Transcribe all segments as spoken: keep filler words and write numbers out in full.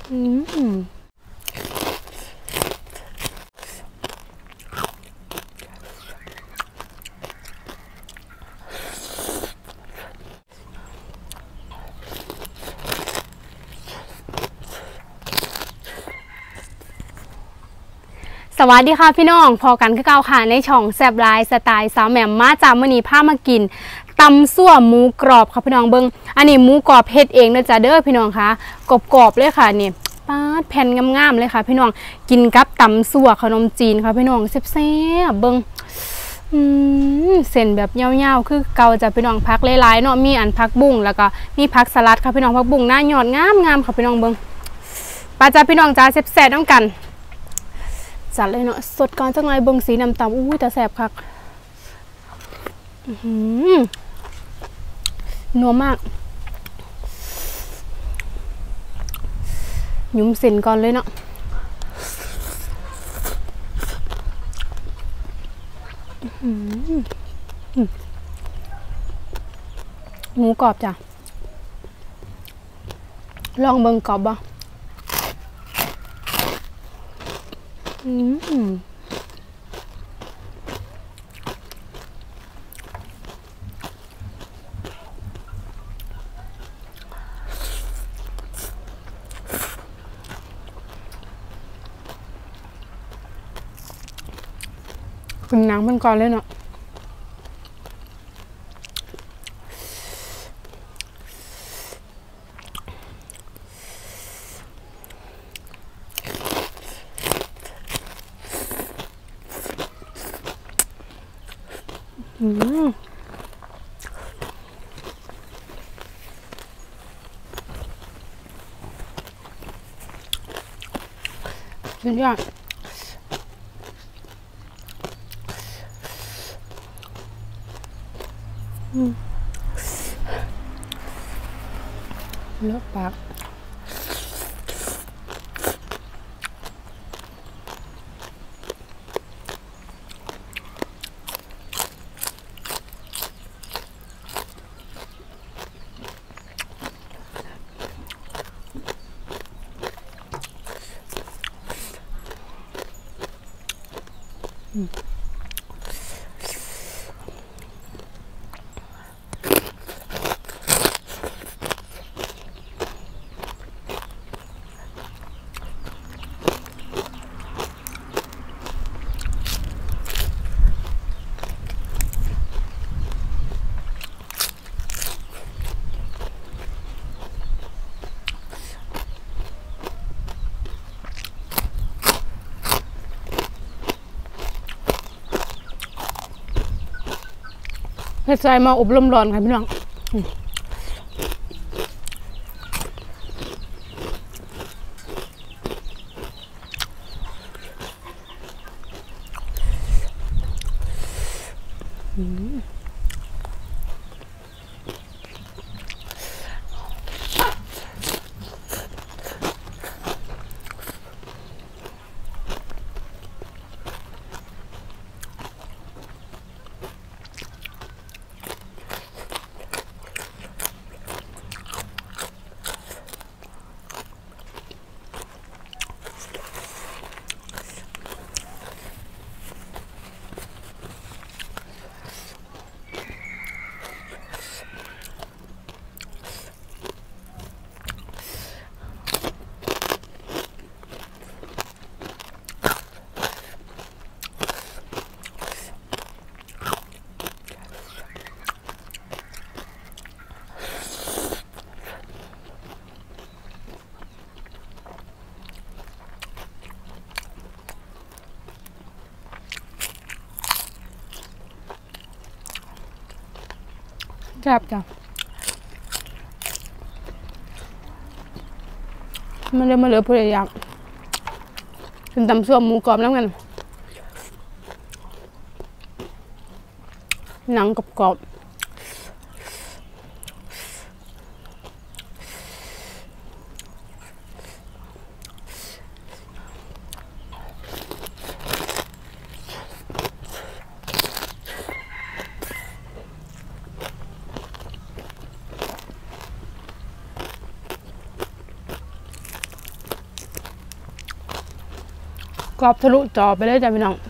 อืมสวัสดีค่ะพี่น้องพอกันคือเก่าค่ะในช่องแซบไลน์สไตล์สาวแหม่มมาจากมื้อนี้พามากินตำซั่วหมูกรอบค่ะพี่น้องเบิ้งอันนี้หมูกรอบเฮ็ดเองนะจ๊ะเด้อพี่น้องค่ะกรอบๆเลยค่ะนี่ปาดแผ่นงามๆเลยค่ะพี่น้องกินกับตำซั่วขนมจีนค่ะพี่น้องแซ่บๆเบิ้งอืมเส้นแบบยาวๆคือเก่าจะพี่น้องพักหลายๆเนาะมีอันพักบุ้งแล้วก็มีผักสลัดค่ะพี่น้องผักบุ้งหน้ายอดงามๆค่ะพี่น้องเบิ้งป้าจ้าพี่น้องจ้าแซ่บๆน้ำกันจัดเลยเนาะสดก่อนจังเลยเบิ่งสีน้ำตาลอุ้ยแต่แสบคักนัวมากหยุ่มเส้นก่อนเลยเนาะหมูกรอบจ้ะลองเบิ่งกรอบบ่อืมเป็นหนังมันก่อนเลยเนาะอืมสุดยอดเลือกปากเฮ็ดใจมาอบลมร้อนค่ะพี่น้องอืมแซ่บจ้ะมันเลยมาเหลือผู้ใดอยากเป็นตำซั่วหมูกรอบแล้วกันหนังกรอบกรอบทะลุจอไปเลยจ้ะพี่น้อง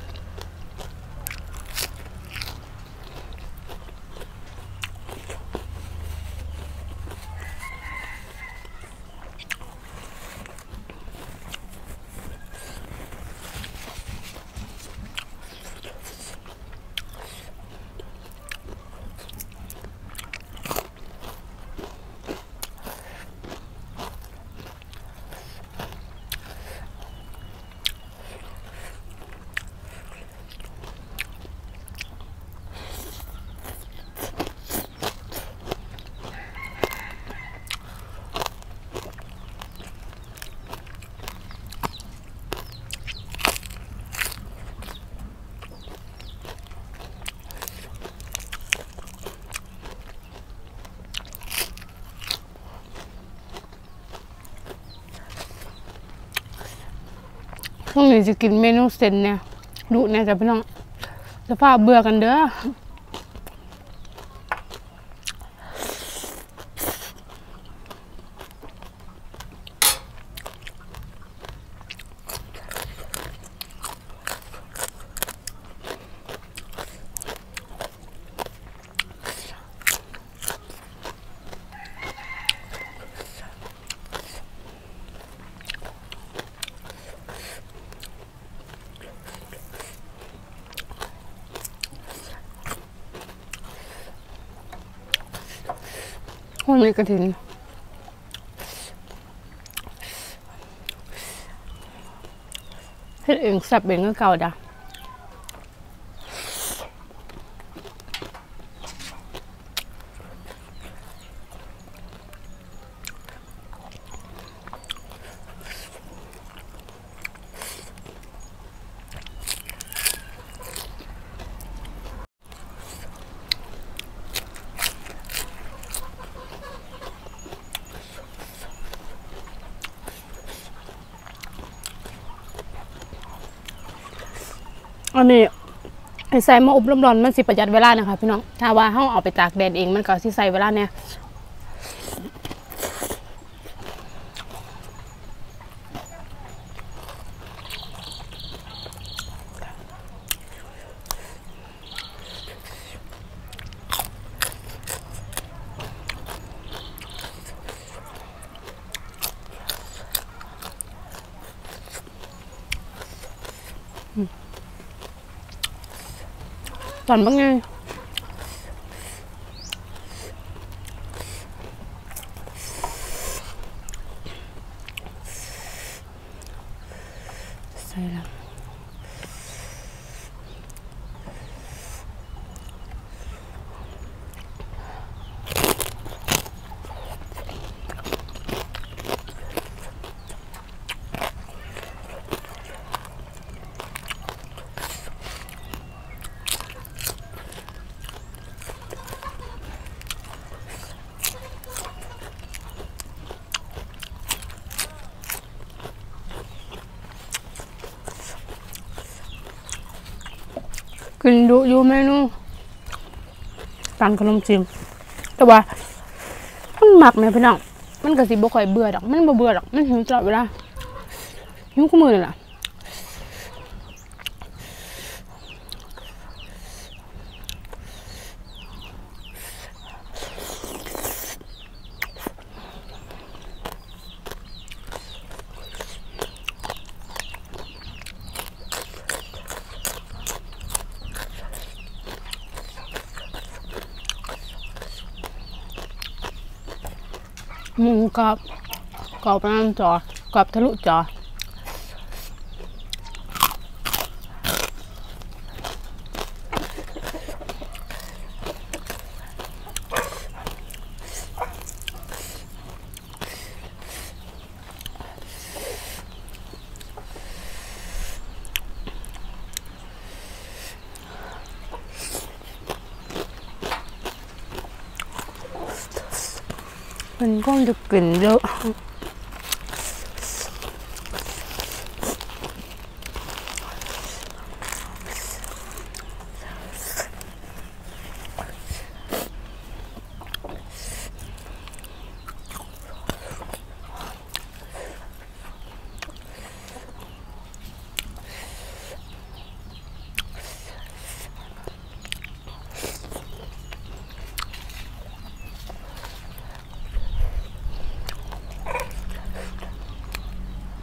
ช่วงนี้จะกินเมนูเส้นเนี่ยดุเนี่ยจ้ะพี่น้องสภาพเบื่อกันเด้อคนมีกระถินเฮ็ดเองสับเองก็เก่าจ้ะอันนี้ไอ้ใส่มาอบลมร้อนมันสิประหยัดเวลานะคะพี่น้องถ้าว่าห้องเอาไปตากแดดเองมันก็สิใส่เวลาเนี่ยตอนบ้างไงใส่แล้วกินดูอยู่เมนูตำขนมจีนแต่ว่ามันหมักเนี่ยพี่น้องมันก็สิบ่ค่อยเบื่อดอกมันบ่เบื่อดอกมันหิวตลอดเวลาหิวคู่มือเลยล่ะหมูกรอบกรอบน้ำจอกรอบทะลุจอมันก็จะกลิ่นเยอะ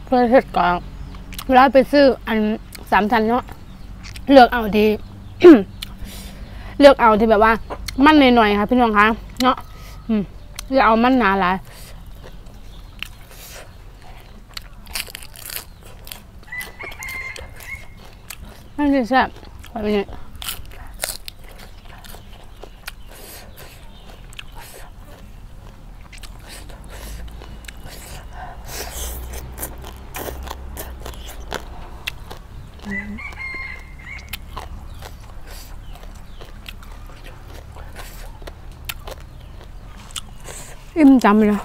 เพื่อเห็ดกองเวลาไปซื้ออันสามชั้นเนาะเลือกเอาที่ เลือกเอาที่แบบว่ามันหน่อยๆค่ะพี่น้องคะเนาะเลือกเอามันหนาหลายนั่นสิแซ่บแบบนี้อิ่มจำเลย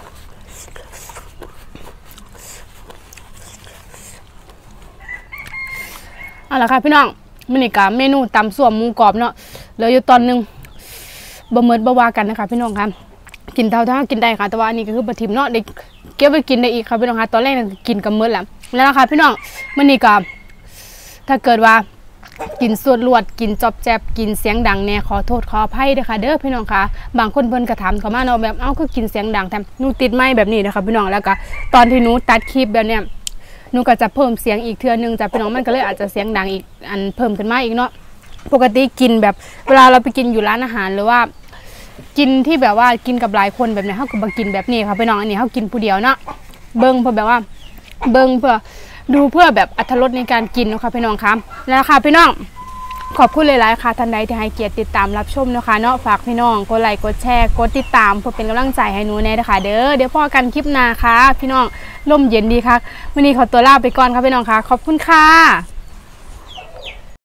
เอาละค่ะพี่น้องมันนี่กับเมนูตำส่วนหมูกรอบเนาะเหลืออยู่ตอนนึงบะเมิดบะวากันนะคะพี่น้องค่ะกินเท่าที่กินได้ค่ะแต่ว่าอันนี้ก็คือบะทิมเนาะเด็กเก็บไปกินได้อีกค่ะพี่น้องค่ะตอนแรกกินกับเมิดแหละแล้วนะคะพี่น้องมันนี่กับถ้าเกิดว่ากินสวดลวดกินจอบแจบกินเสียงดังแน่ขอโทษขออภัยด้วยค่ะเด้อพี่น้องค่ะบางคนเพิ่นกระถามเขามาเนาะแบบเอ้าก็กินเสียงดังแถมหนูติดไม้แบบนี้นะคะพี่น้องแล้วก็ตอนที่หนูตัดคลิปแบบเนี้ยหนูก็จะเพิ่มเสียงอีกเทื่อนึงจากพี่น้องมันก็เลยอาจจะเสียงดังอีกอันเพิ่มขึ้นมาอีกเนาะปกติกินแบบเวลาเราไปกินอยู่ร้านอาหารหรือว่ากินที่แบบว่ากินกับหลายคนแบบนี้เขาก็มากินแบบนี้ค่ะพี่น้องอันนี้เขากินผู้เดียวเนาะเบิ้งเพื่อแบบว่าเบิ้งเพื่อดูเพื่อแบบอรรถรสในการกินนะคะพี่น้องครับแล้วค่ะพี่น้องขอบคุณหลายๆค่ะท่านใดที่ให้เกียรติติดตามรับชมนะคะเนาะฝากพี่น้องกดไลค์กดแชร์กดติดตามเพื่อเป็นกำลังใจให้หนูแน่นะคะเด้อเดี๋ยวพอกันคลิปหน้าค่ะพี่น้องลมเย็นดีค่ะวันนี้ขอตัวลาไปก่อนค่ะพี่น้องค่ะขอบคุณค่ะ